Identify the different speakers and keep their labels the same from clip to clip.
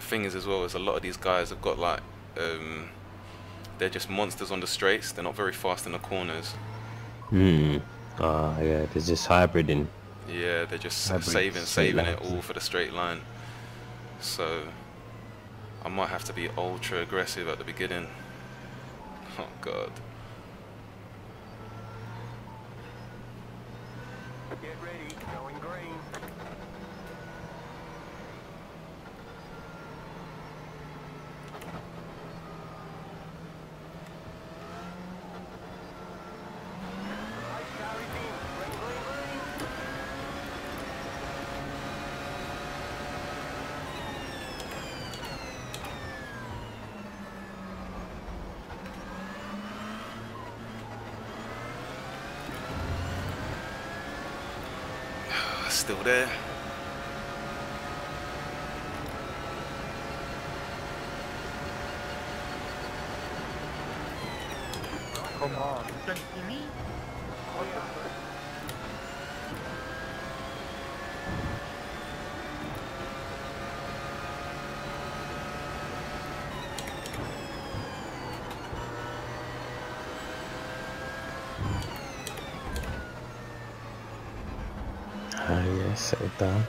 Speaker 1: thing is as well is a lot of these guys have got like they're just monsters on the straights. They're not very fast in the corners.
Speaker 2: Hmm. Yeah, there's just hybriding.
Speaker 1: Yeah, they're just
Speaker 2: Hybrid straight
Speaker 1: saving it
Speaker 2: lines.
Speaker 1: all for the straight line. So I might have to be ultra aggressive at the beginning. Oh god.
Speaker 3: Get ready, going green. Right car is in. Green, green, green.
Speaker 1: Still there.
Speaker 4: Come on, you can see me? What the fuck?
Speaker 2: Ah, yes, settle down.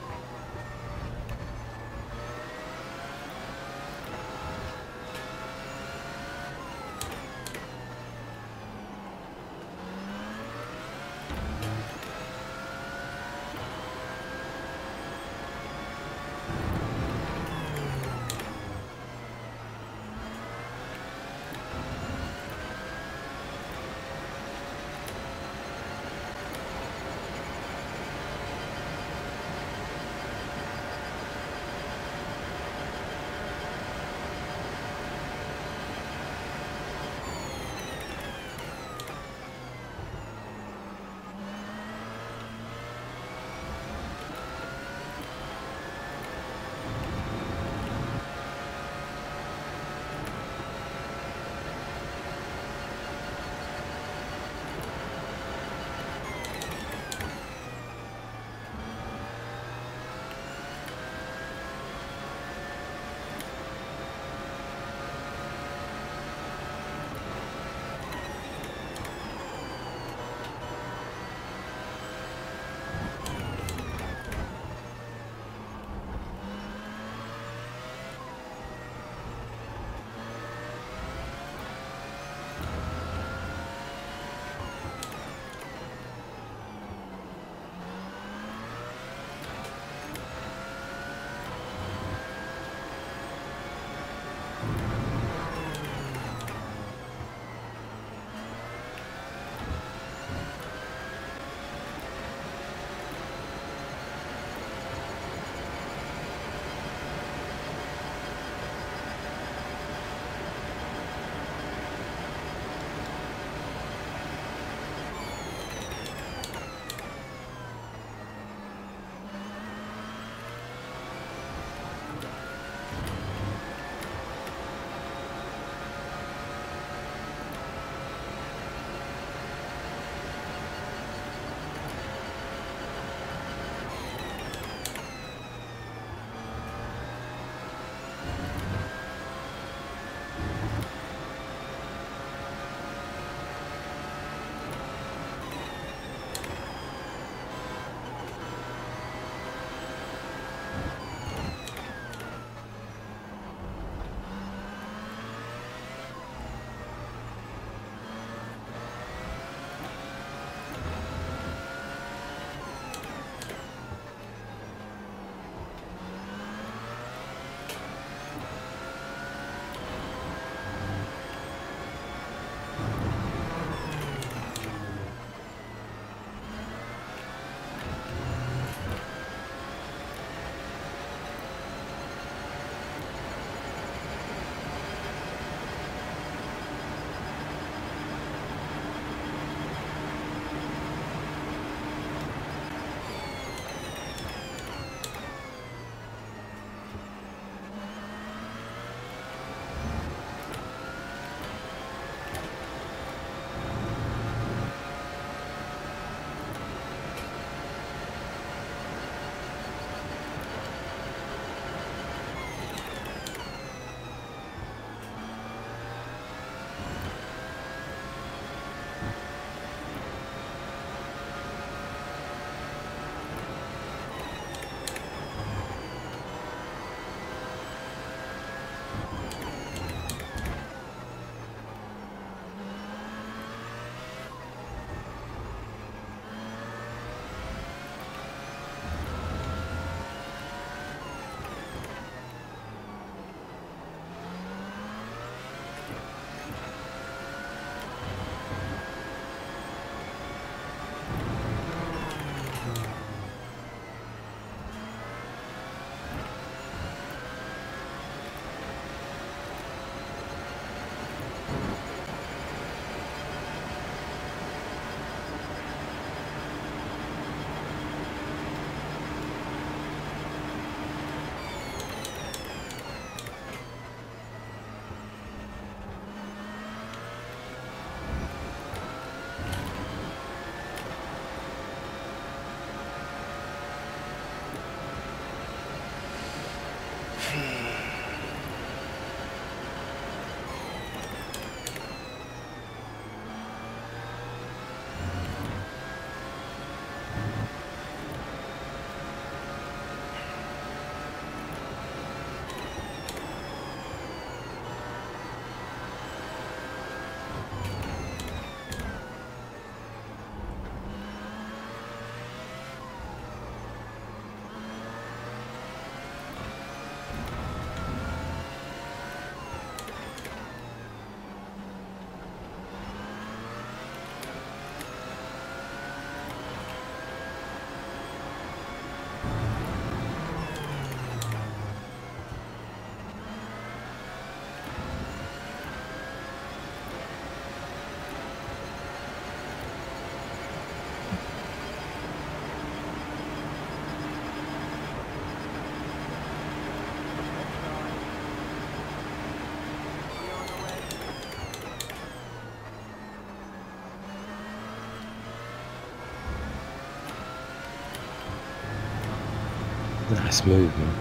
Speaker 2: Nice movement.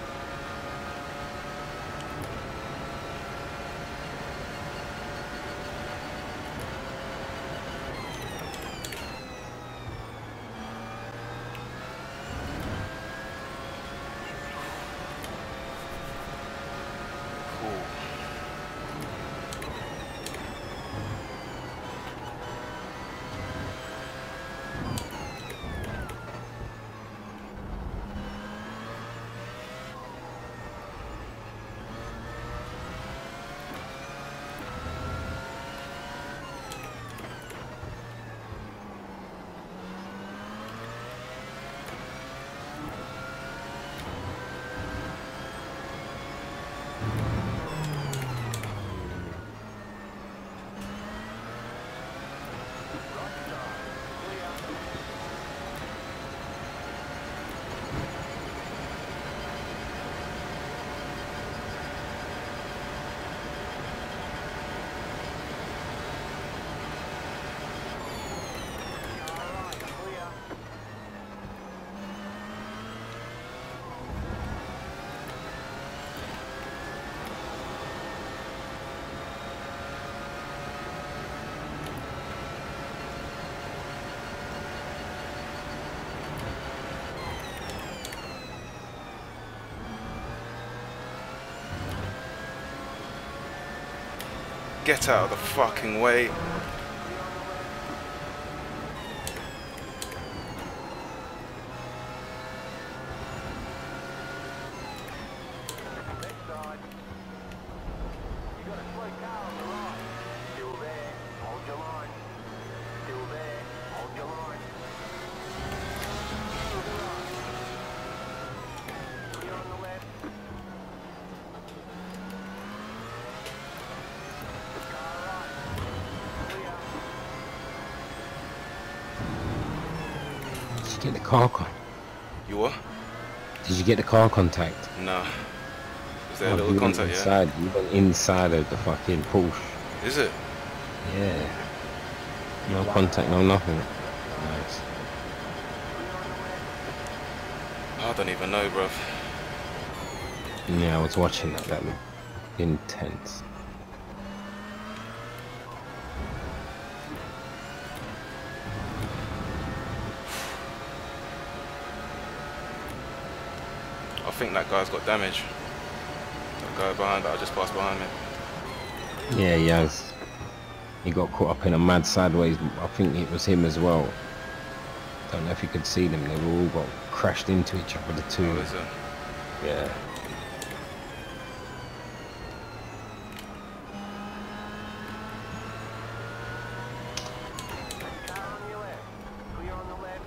Speaker 1: Get out of the fucking way.
Speaker 3: Next side. You got a slow car on the right. Still there. Hold your line. Still there. Hold your line. To the right. Clear on the left. Car right. Clear.
Speaker 2: Did you get the car
Speaker 1: You what?
Speaker 2: Did you get the car contact?
Speaker 1: Nah. Is there a
Speaker 2: Oh,
Speaker 1: little
Speaker 2: you went
Speaker 1: contact, yeah?
Speaker 2: inside. You went inside of the fucking Porsche.
Speaker 1: Is it?
Speaker 2: Yeah. No contact, no nothing. Nice.
Speaker 1: I don't even know, bruv.
Speaker 2: Yeah, I was watching that. That looked intense.
Speaker 1: I think that guy's got damage. That guy behind that I just passed behind me.
Speaker 2: Yeah, he has. He got caught up in a mad sideways. I think it was him as well. Don't know if you could see them. They were all got crashed into each other, the two.
Speaker 1: Oh, is it?
Speaker 2: Yeah.
Speaker 3: Car on your left. Clear on the left.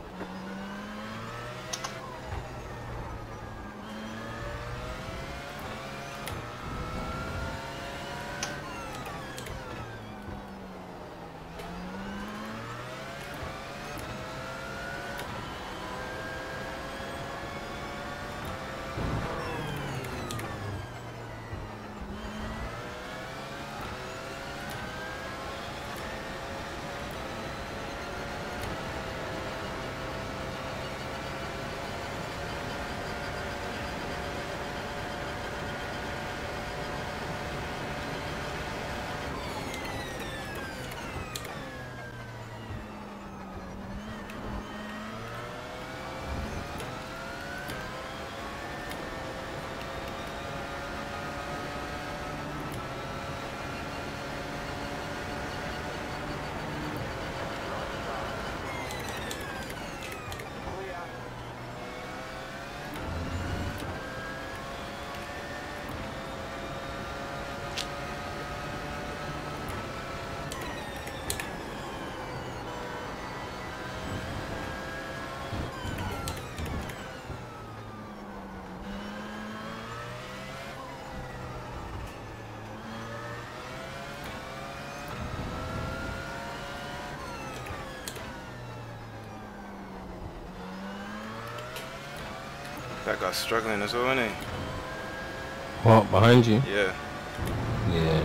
Speaker 1: That guy's struggling as well, isn't he?
Speaker 2: What, behind you?
Speaker 1: Yeah.
Speaker 2: Yeah.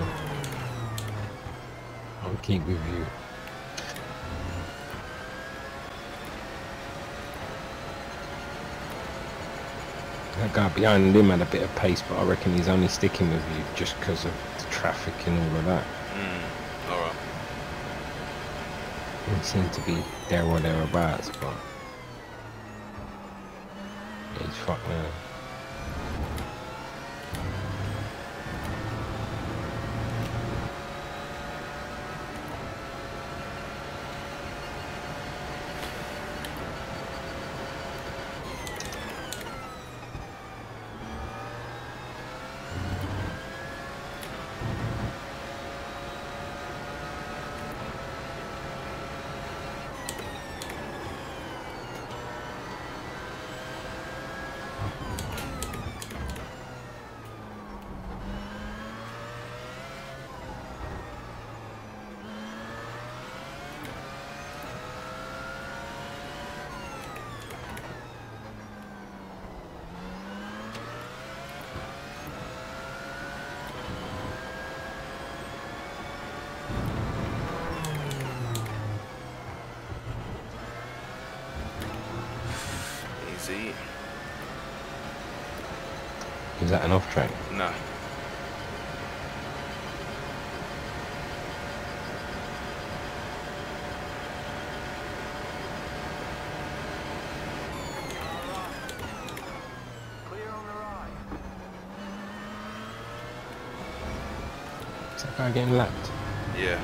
Speaker 2: I'll keep with you. That guy behind him had a bit of pace, but I reckon he's only sticking with you just because of the traffic and all of that.
Speaker 1: Alright.
Speaker 2: He seemed to be there or thereabouts, but he's fucked now.
Speaker 1: Easy.
Speaker 2: Is that an off track?
Speaker 1: No.
Speaker 3: Clear on the right.
Speaker 2: Is that guy getting lapped?
Speaker 1: Yeah.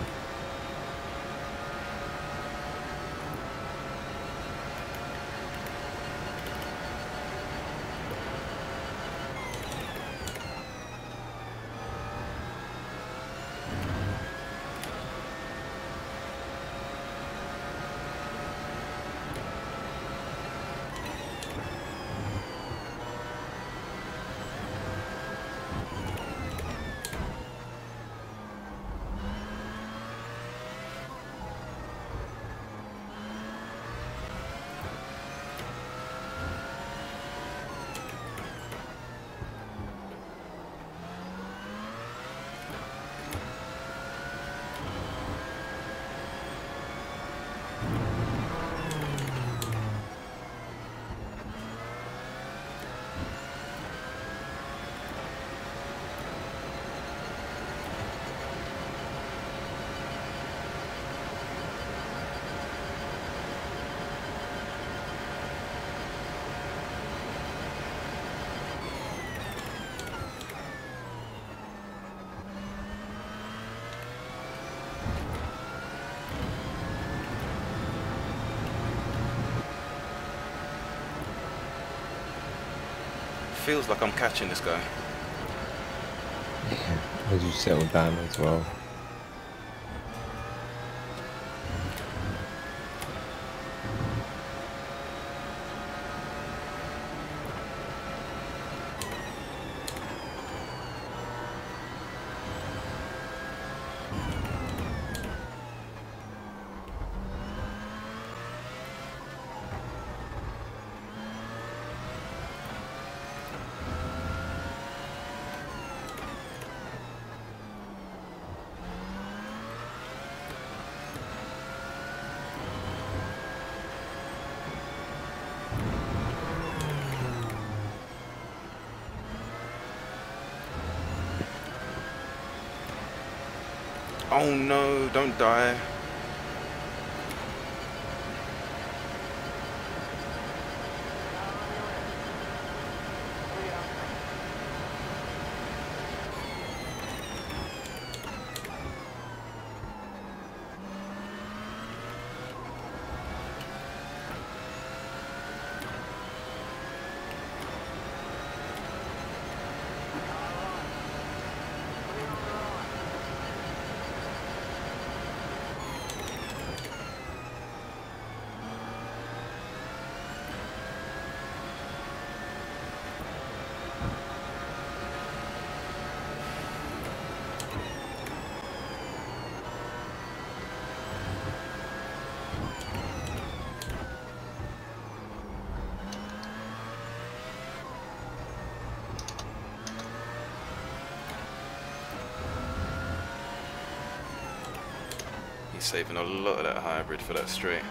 Speaker 1: Feels like I'm catching this guy.
Speaker 2: Yeah, as you settle down as well.
Speaker 1: Oh no, don't die. He's saving a lot of that hybrid for that straight.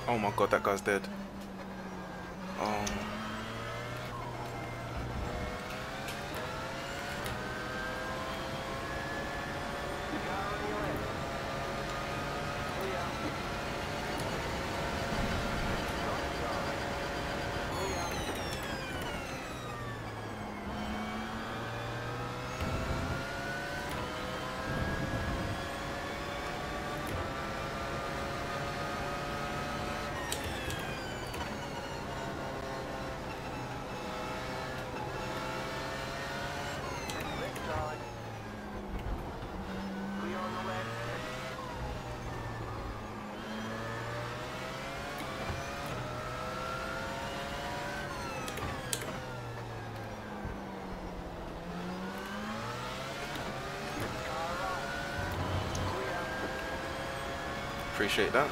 Speaker 1: Oh my god, that guy's dead. Oh. Appreciate that.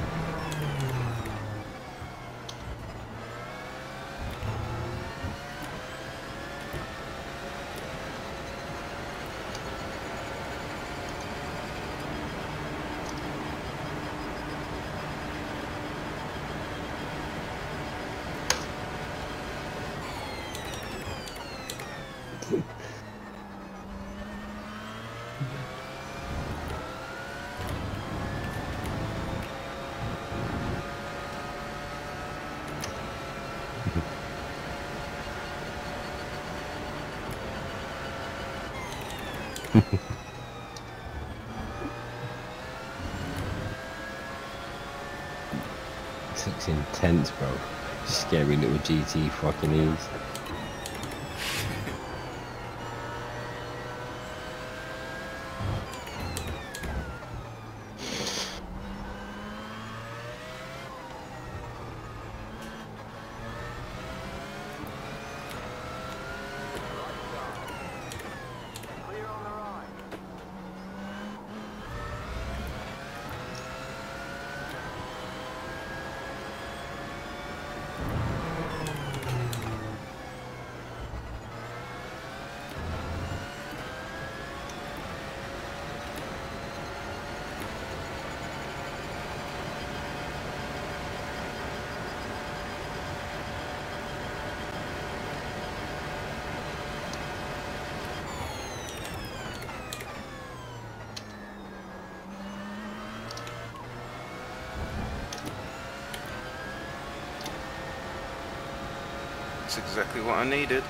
Speaker 2: This looks intense, bro. Scary little GT fucking is.
Speaker 1: That's exactly what I needed.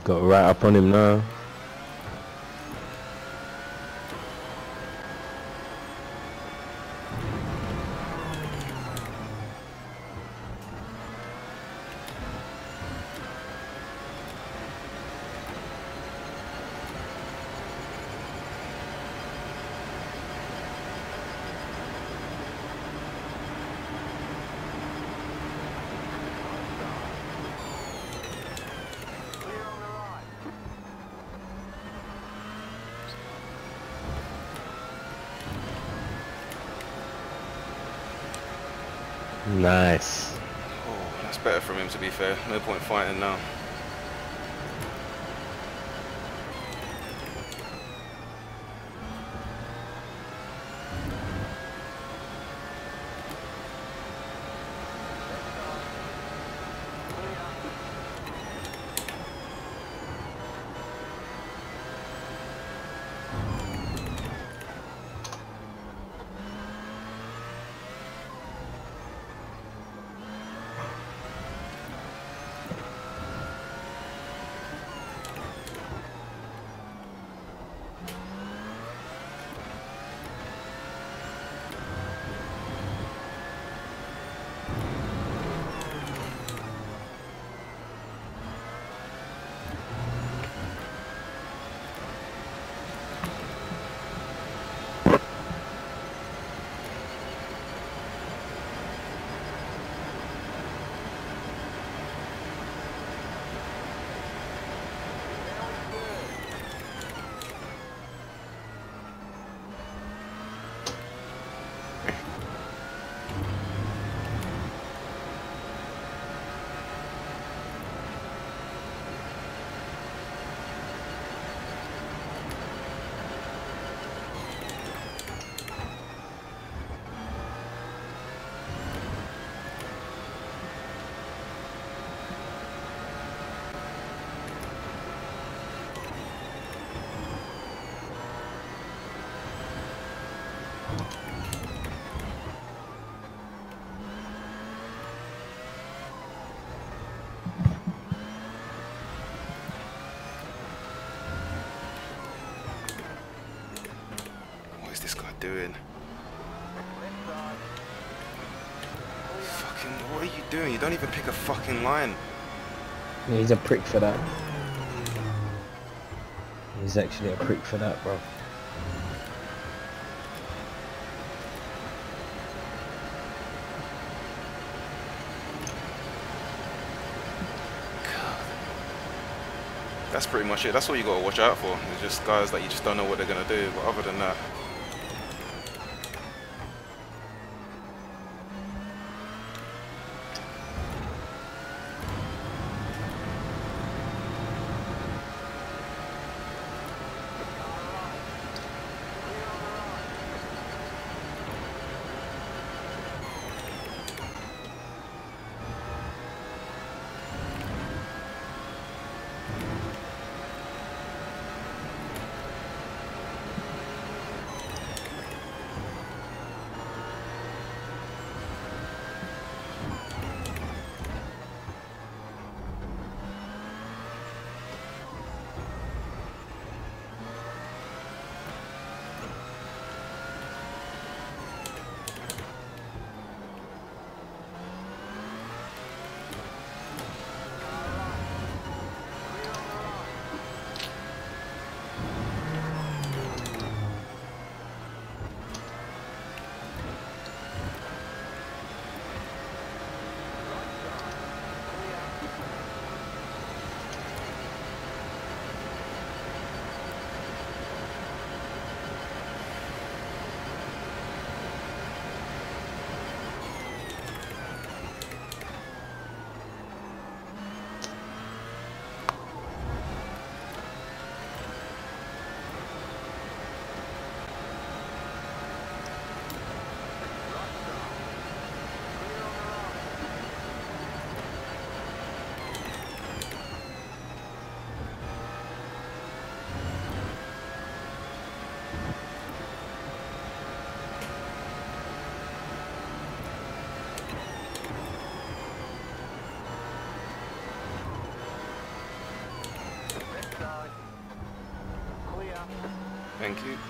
Speaker 2: Got right up on him now.
Speaker 3: Clear on the right.
Speaker 2: Nice.
Speaker 1: Oh, that's better from him, to be fair. No point fighting now. What is this guy doing?
Speaker 3: Left side.
Speaker 1: Fucking, what are you doing? You don't even pick a fucking line.
Speaker 2: He's a prick for that. He's actually a prick for that, bro.
Speaker 1: That's pretty much it. That's all you gotta watch out for. It's just guys that you just don't know what they're gonna do. But other than that, Thank you.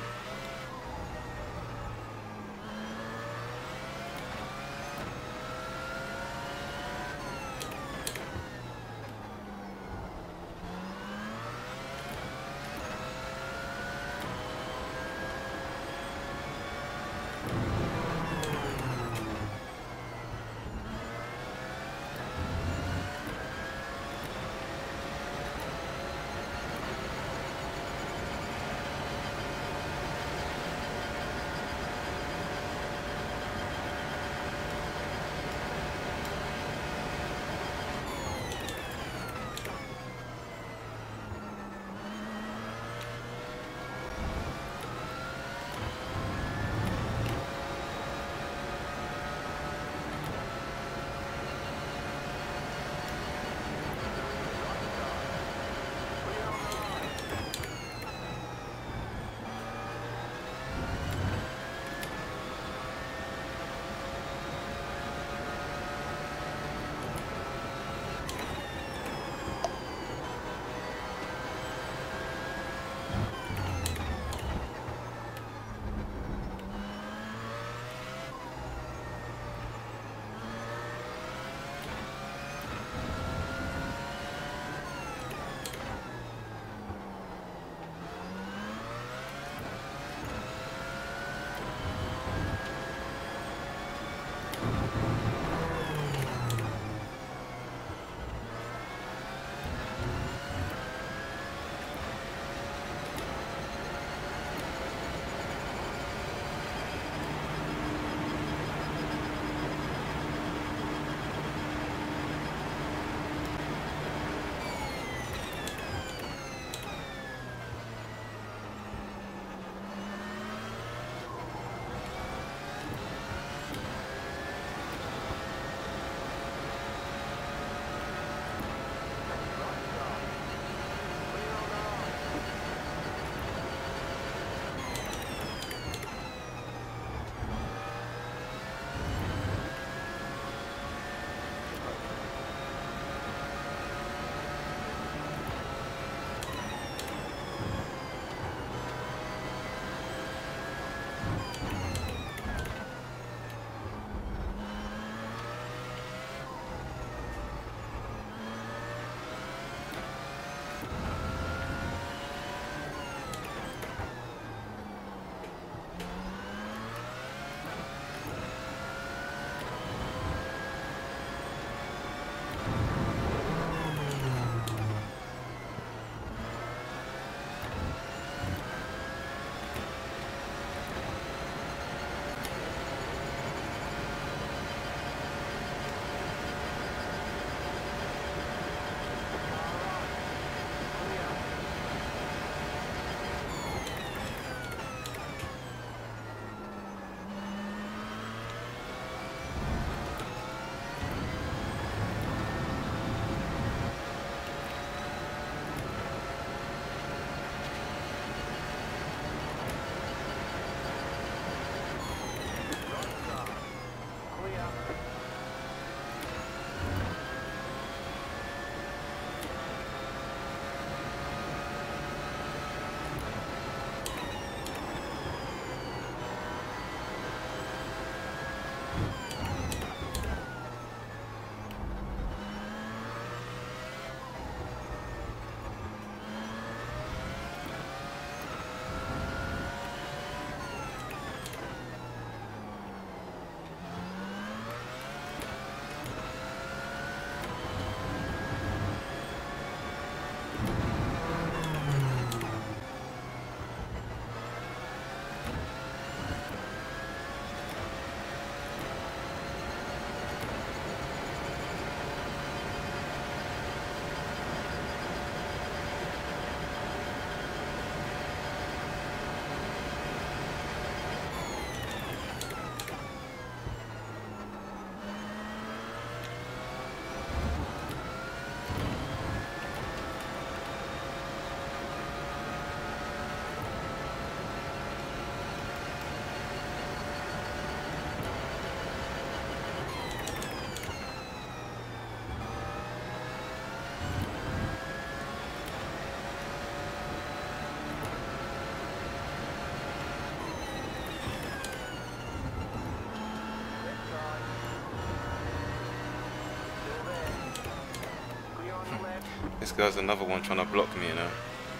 Speaker 1: guy's another one trying to block me, you know.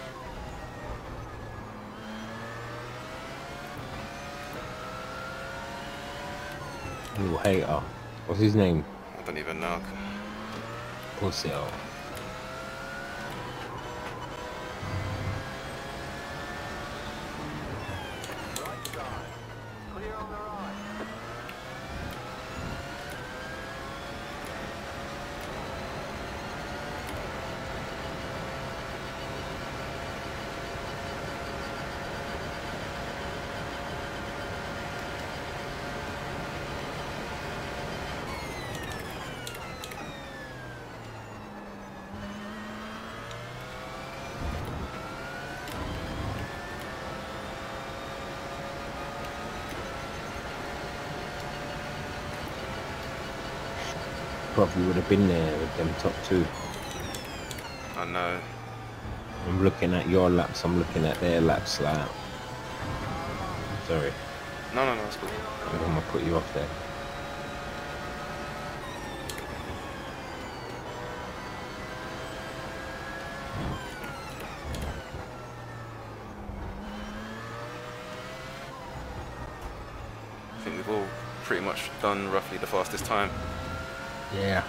Speaker 2: Little hater. What's his name?
Speaker 1: I don't even know.
Speaker 2: Pussy.
Speaker 3: Right side. Clear on the right.
Speaker 2: Probably would have been there with them top two.
Speaker 1: I know.
Speaker 2: I'm looking at your laps, I'm looking at their laps like. Sorry,
Speaker 1: No, no, no, that's cool.
Speaker 2: I'm gonna put you off there.
Speaker 1: I think we've all pretty much done roughly the fastest time.
Speaker 2: Yeah.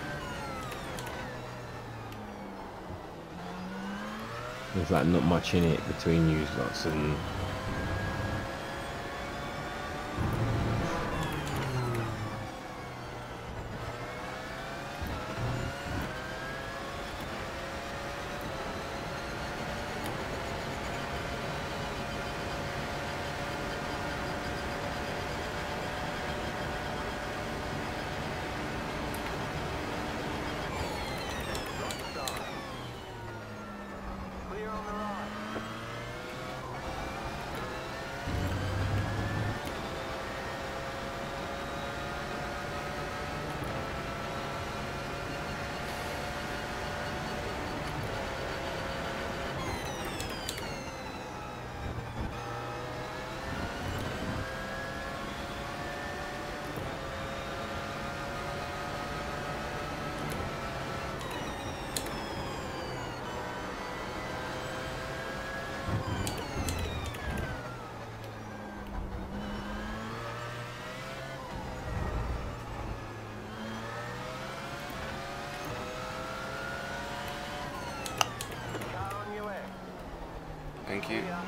Speaker 2: There's like not much in it between you lots and
Speaker 3: Right side. Clear on the right. Car on your left.
Speaker 1: Thank you.
Speaker 3: Clear.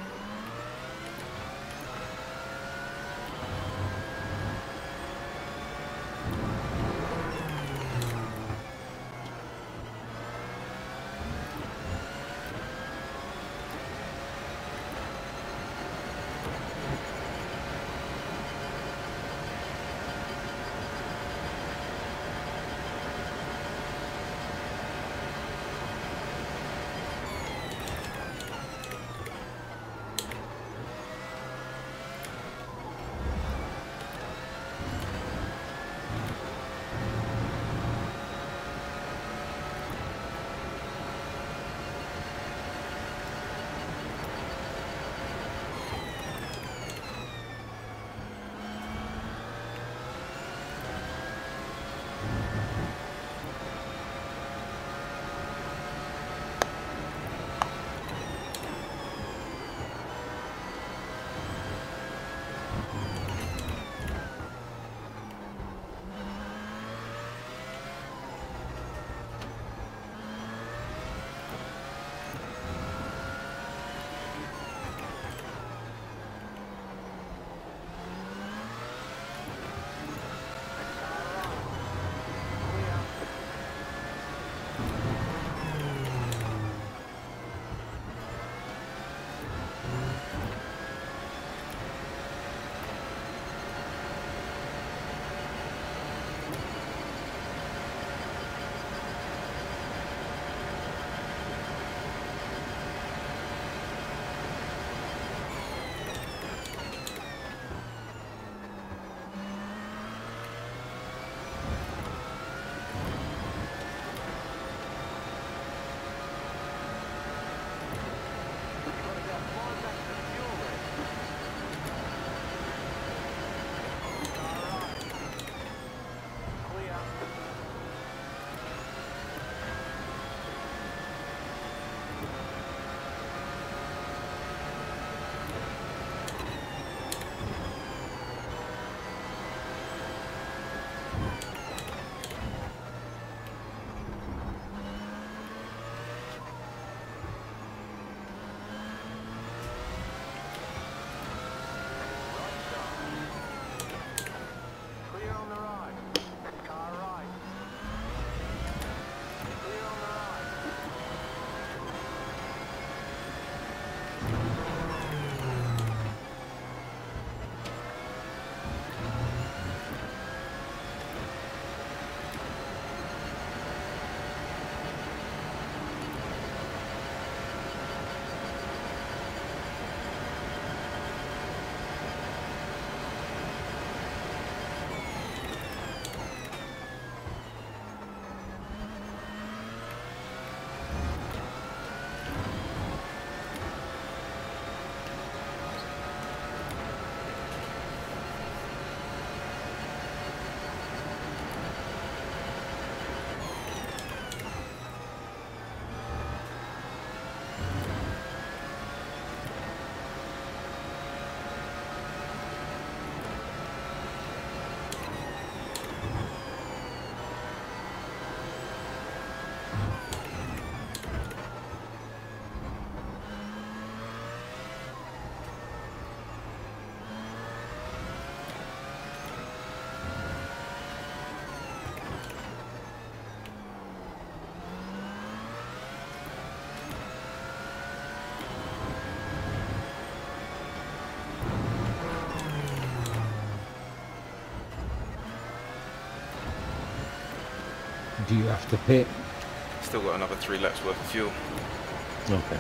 Speaker 2: Do you have to pit?
Speaker 1: Still got another 3 laps worth of fuel.
Speaker 2: Okay.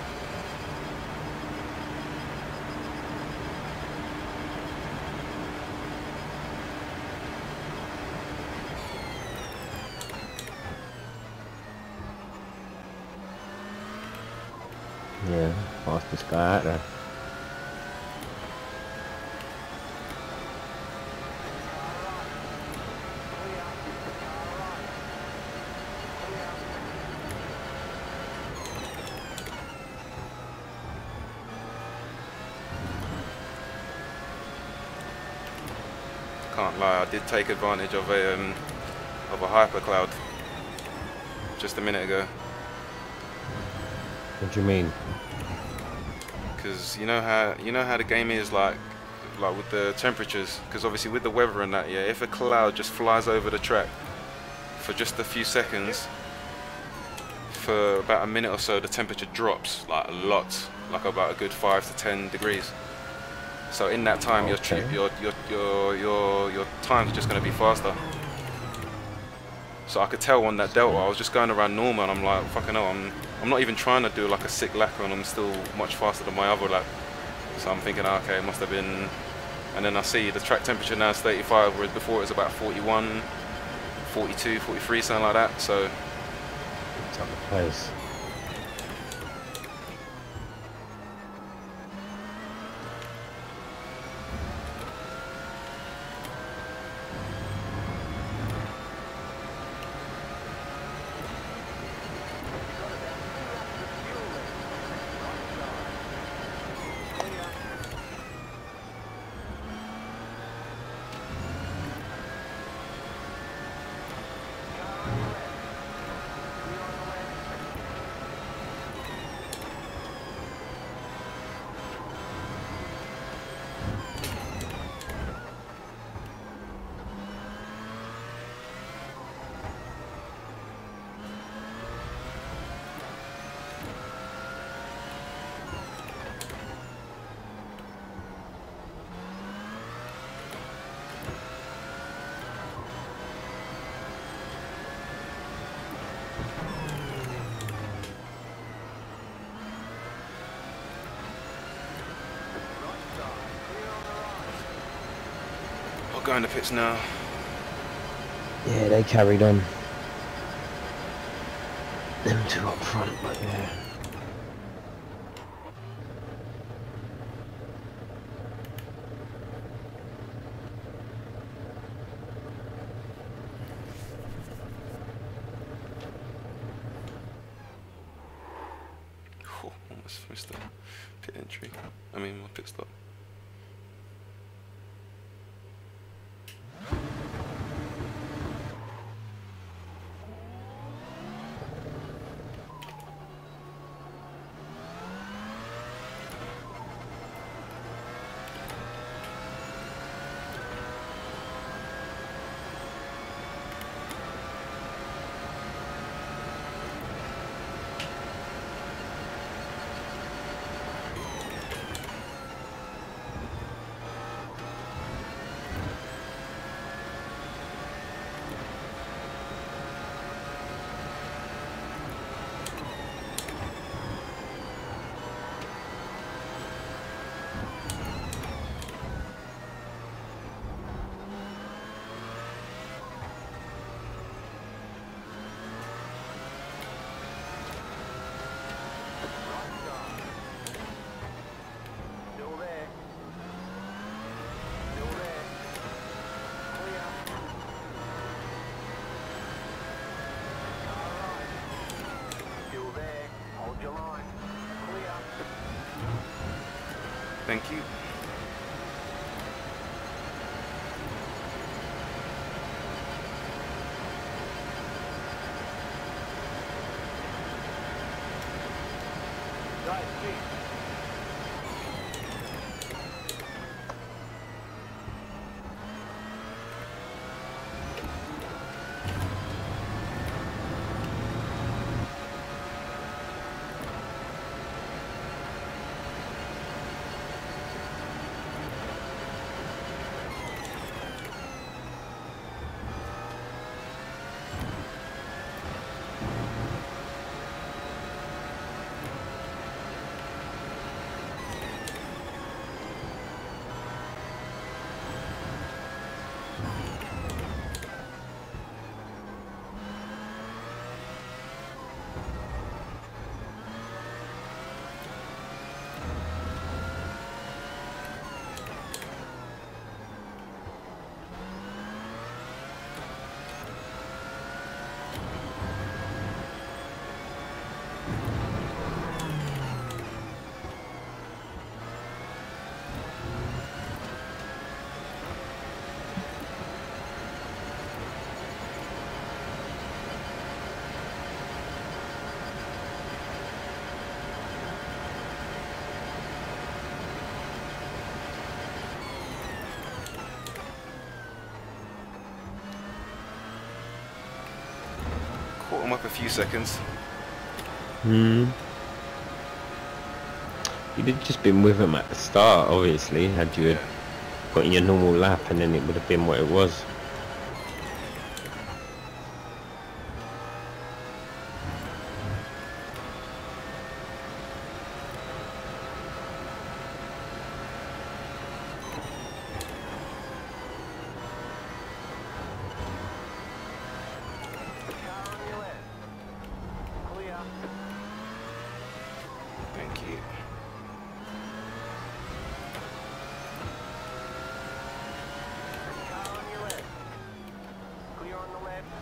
Speaker 2: Yeah, fastest guy out there.
Speaker 1: Can't lie, I did take advantage of a hypercloud just a minute ago.
Speaker 2: What do you mean?
Speaker 1: Because you know how the game is like with the temperatures. Because obviously with the weather and that, yeah, if a cloud just flies over the track for just a few seconds, for about a minute or so, the temperature drops like a lot, like about a good 5 to 10 degrees. So in that time,
Speaker 2: Okay.
Speaker 1: your time's just going to be faster. So I could tell on that delta, I was just going around normal, and I'm like, fucking hell, I'm not even trying to do like a sick lap, and I'm still much faster than my other lap. So I'm thinking, okay, it must have been. And then I see the track temperature now is 35, whereas before it was about 41, 42, 43, something like that. So
Speaker 2: It's up the place.
Speaker 1: I'll go in the pits now.
Speaker 2: Yeah, they carried on. Them two up front, but yeah.
Speaker 1: Almost missed the pit entry. I mean, my pit stop. Thank you. caught him up a few seconds.
Speaker 2: Hmm. You'd have just been with him at the start, obviously, had you had got in your normal lap, and then it would have been what it was.
Speaker 3: Car on your left. Clear.
Speaker 1: Thank you.
Speaker 3: Car on your left. Clear on the left.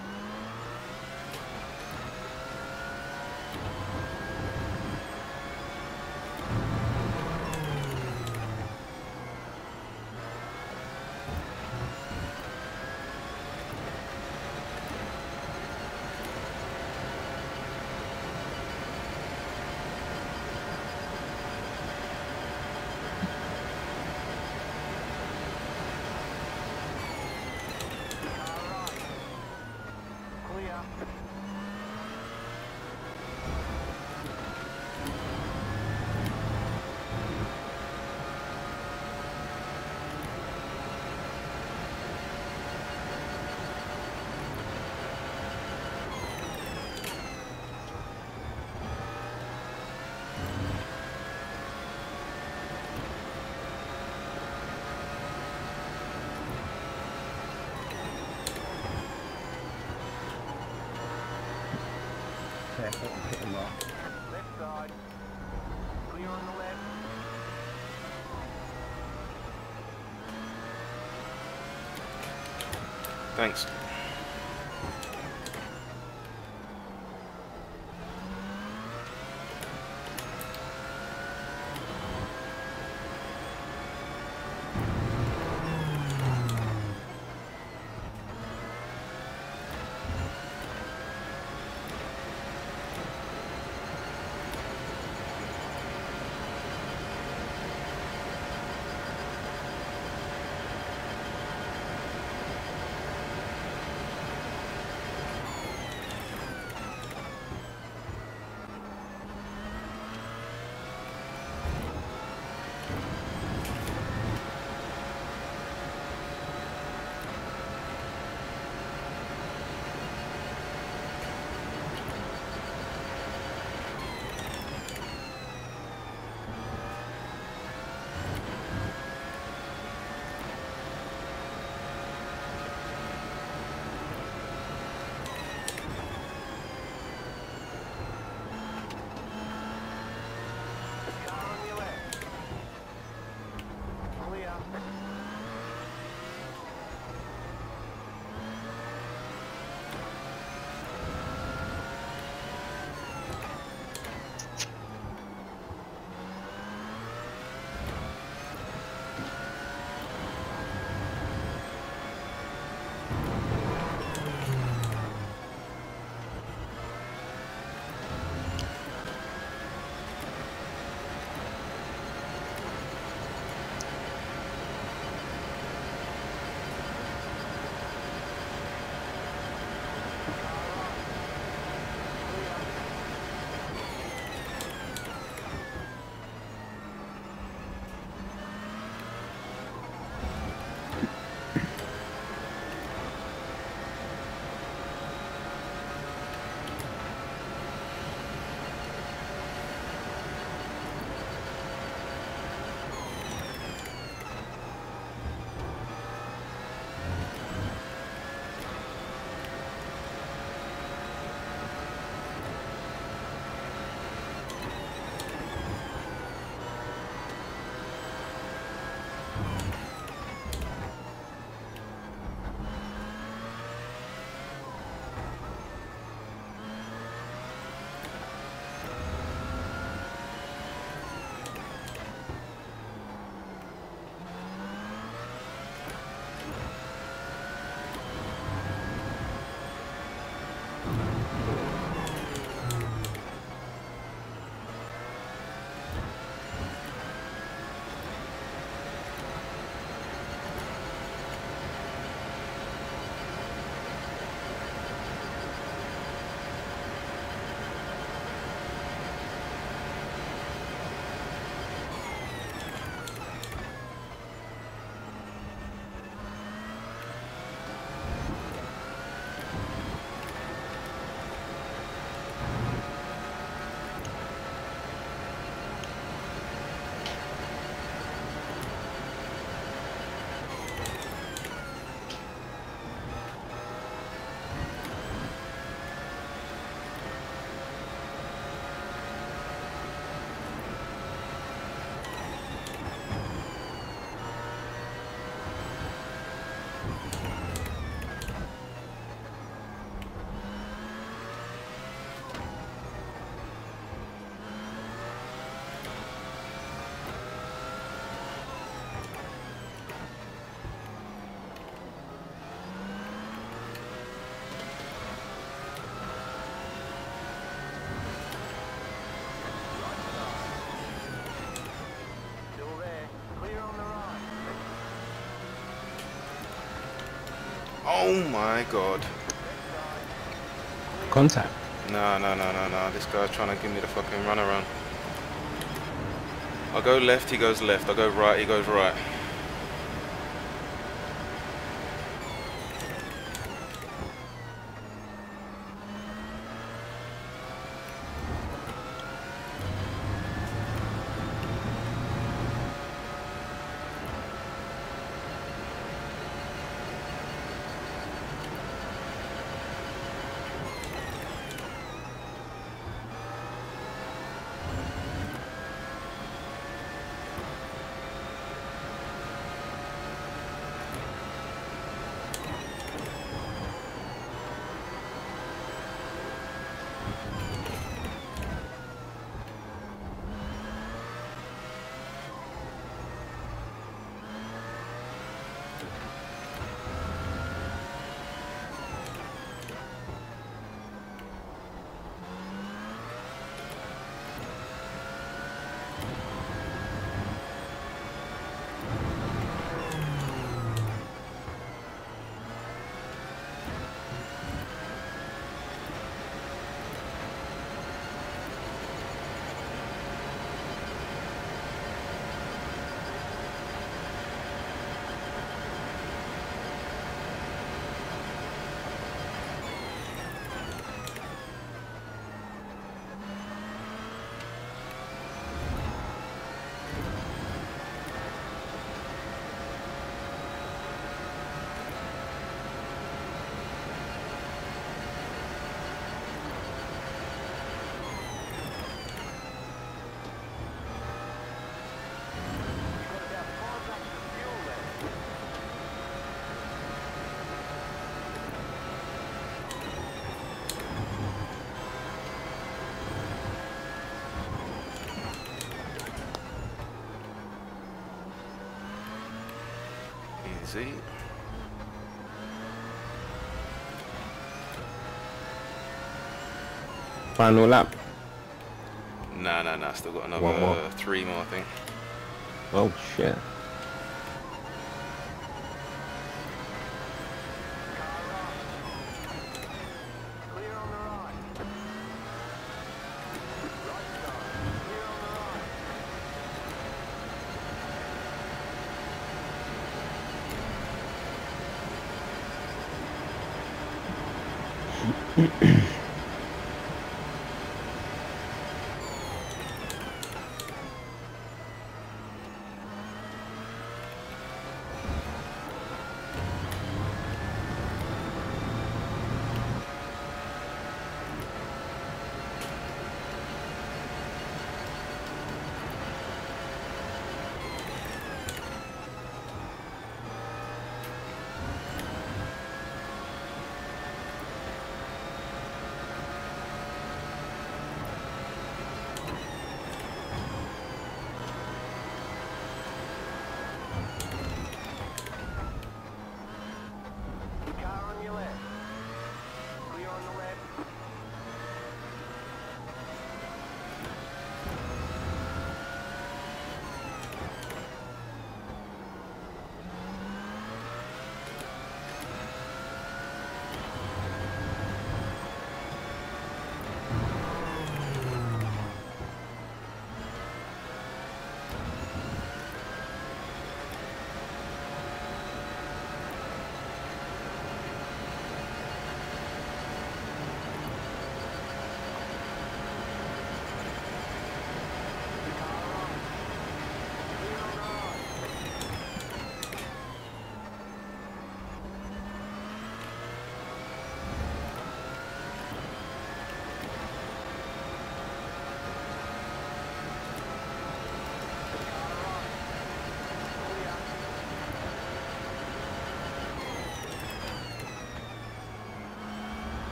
Speaker 3: Car right. Clear.
Speaker 2: Careful, hit him up.
Speaker 3: Left side. Clear on the left.
Speaker 1: Thanks. Oh my god.
Speaker 2: Contact.
Speaker 1: No, no, no, no, no. This guy's trying to give me the fucking runaround. I go left, he goes left. I go right, he goes right. Easy.
Speaker 2: Final lap.
Speaker 1: Nah, nah, nah. Still got
Speaker 2: One
Speaker 1: another
Speaker 2: more.
Speaker 1: 3 more, I think.
Speaker 2: Oh shit.
Speaker 3: Clear on the right. Right side. Clear on the right.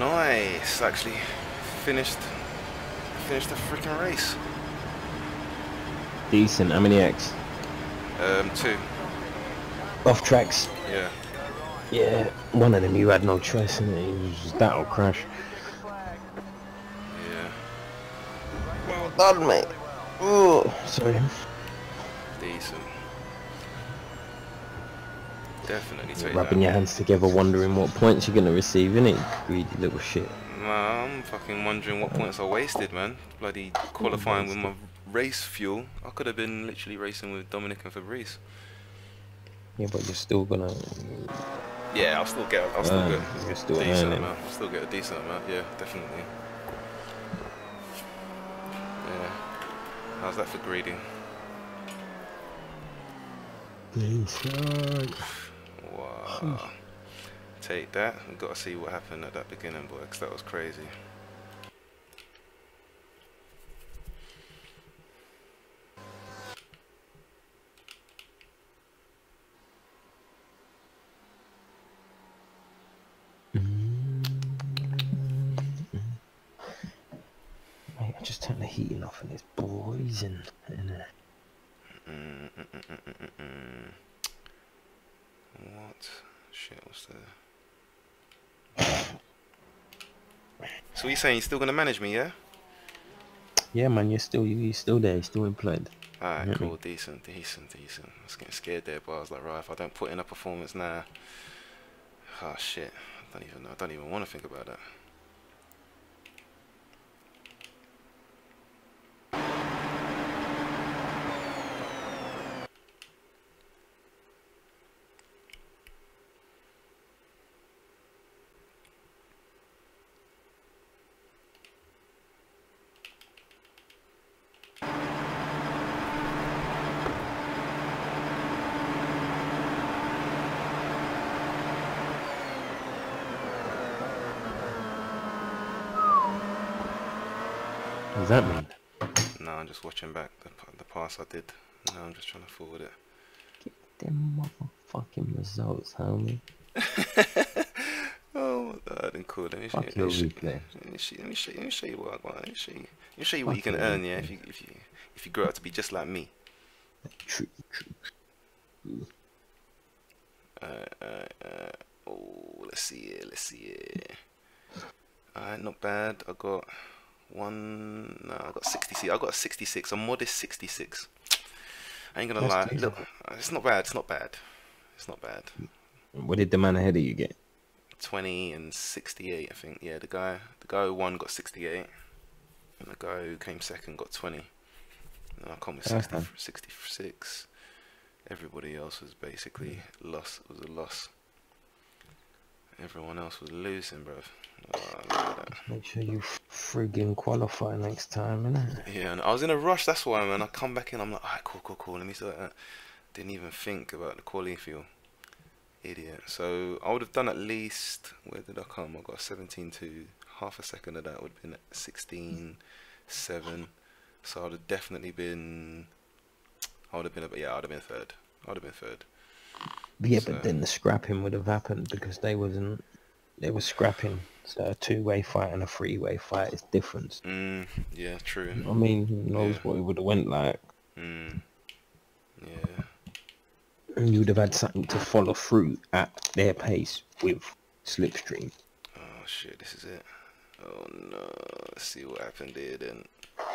Speaker 1: Nice. Actually, finished the freaking race.
Speaker 2: Decent. How many X?
Speaker 1: 2.
Speaker 2: Off tracks.
Speaker 1: Yeah.
Speaker 2: Yeah, one of them you had no choice in it. It was just that or crash.
Speaker 1: Yeah.
Speaker 2: Well done, mate. Oh, sorry.
Speaker 1: Decent. Definitely take
Speaker 2: Rubbing
Speaker 1: that.
Speaker 2: your hands together, wondering what points you're gonna receive, innit? Greedy little shit.
Speaker 1: Nah, I'm fucking wondering what points I wasted, man. Bloody qualifying with my race fuel. I could have been literally racing with Dominic and Fabrice.
Speaker 2: Yeah, but you're still gonna.
Speaker 1: Yeah, I'll still get
Speaker 2: You're still
Speaker 1: a decent
Speaker 2: earning.
Speaker 1: amount. I'll still get a decent amount. Yeah, definitely. Yeah. How's that for greedy? Wow. Take that. We've got to see what happened at that beginning, boy, 'cause that was crazy.
Speaker 2: Mate, I just turned the heating off and it's boiling.
Speaker 1: What? Shit, what's there? So you're saying you're still gonna manage me, yeah?
Speaker 2: Yeah, man, you're still there. You're still employed.
Speaker 1: Alright, cool, decent. I was getting scared there, but I was like, right, if I don't put in a performance now, oh shit, I don't even know. I don't even want to think about that.
Speaker 2: What does that mean?
Speaker 1: No, I'm just watching back the pass I did. Now I'm just trying to forward it.
Speaker 2: Get them motherfucking results, homie.
Speaker 1: Oh, that didn't cool. Let me
Speaker 2: Fuck your replay.
Speaker 1: Let me show you what I want. Let me show you what you can earn. Yeah, if you grow up to be just like me.
Speaker 2: True.
Speaker 1: Oh, let's see it. Alright, not bad. I got 66. I got a 66, a modest 66. I ain't gonna lie. Look, it's not bad.
Speaker 2: What did the man ahead of you get?
Speaker 1: 20 and 68, I think. Yeah, the guy who won got 68, and the guy who came second got 20. And I come with 66. Everybody else was basically lost. It was a loss. Everyone else was losing, bruv. Oh, look at that.
Speaker 2: Make sure you friggin' qualify next time, innit?
Speaker 1: Yeah, and I was in a rush. That's why, man. I come back in. I'm like, alright, cool. Let me sort that. Didn't even think about the quality fuel. Idiot. So I would have done at least. Where did I come? I got 17.2. Half a second of that would have been at 16.7. So I would have definitely been. I would have been third.
Speaker 2: Yeah,
Speaker 1: So,
Speaker 2: but then the scrapping would have happened because they were scrapping. So a two-way fight and a three-way fight is different.
Speaker 1: yeah, true.
Speaker 2: I mean, who knows what it would have went like.
Speaker 1: Yeah.
Speaker 2: And you would have had something to follow through at their pace with slipstream.
Speaker 1: Oh shit, this is it. Oh no, let's see what happened there then.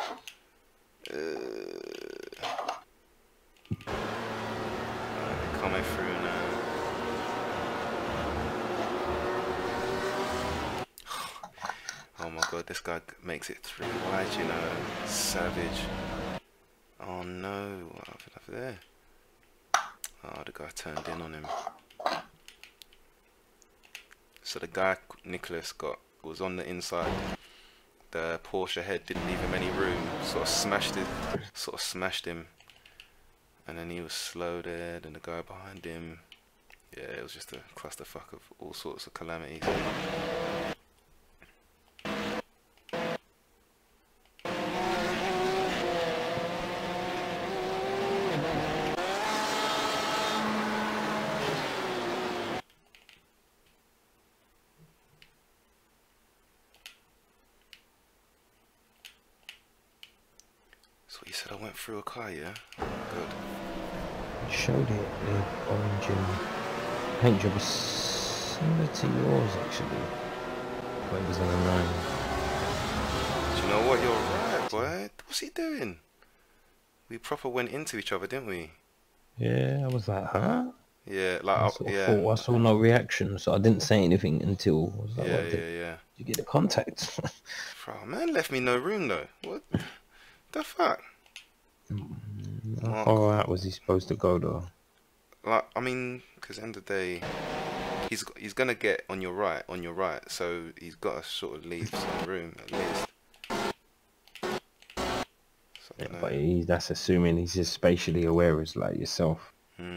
Speaker 1: Coming through now. Oh my god, this guy makes it 3 wide, you know. Savage. Oh no, what happened over there? Oh, the guy turned in on him. So the guy Nicholas was on the inside. The Porsche head didn't leave him any room. Sort of smashed him. And then he was slow there. Then the guy behind him. Yeah, it was just a clusterfuck of all sorts of calamities. That's what you said. I went through a car, yeah. Good.
Speaker 2: It showed it, the orange and paint job was similar to yours actually. But it was on a 9.
Speaker 1: Do you know what? You're right, boy. What's he doing? We proper went into each other, didn't we?
Speaker 2: Yeah, I was like, huh?
Speaker 1: Yeah,
Speaker 2: I
Speaker 1: like
Speaker 2: sort of
Speaker 1: yeah,
Speaker 2: thought I saw no reaction, so I didn't say anything until I was like,
Speaker 1: yeah,
Speaker 2: what, did
Speaker 1: yeah, yeah.
Speaker 2: you get the contact?
Speaker 1: Bro, man left me no room though. What the fuck?
Speaker 2: How
Speaker 1: Mark,
Speaker 2: far out was he supposed to go though?
Speaker 1: like I mean, because end of the day, he's gonna get on your right, so he's got to sort of leave some room at least. So, I
Speaker 2: Yeah,
Speaker 1: don't
Speaker 2: but
Speaker 1: know.
Speaker 2: that's assuming he's just spatially aware as like yourself.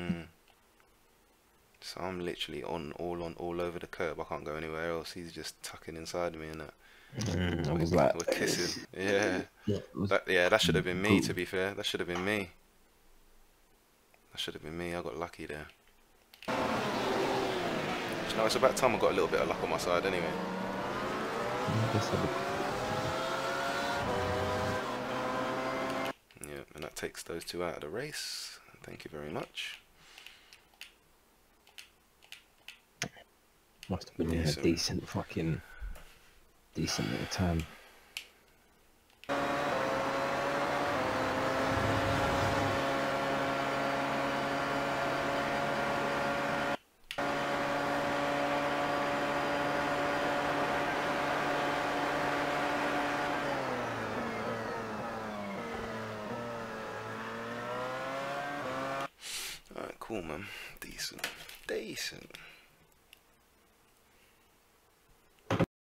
Speaker 1: So I'm literally all over the curb. I can't go anywhere else. He's just tucking inside of me and that.
Speaker 2: I was like,
Speaker 1: We're kissing. Yeah.
Speaker 2: it was
Speaker 1: That should have been me,
Speaker 2: good.
Speaker 1: to be fair. That should have been me. That should have been me. I got lucky there. Do you know, it's about time I got a little bit of luck on my side anyway.
Speaker 2: I guess
Speaker 1: Yeah, and that takes those two out of the race. Thank you very much.
Speaker 2: must have been in a decent little time.
Speaker 1: Alright, cool, man. Decent.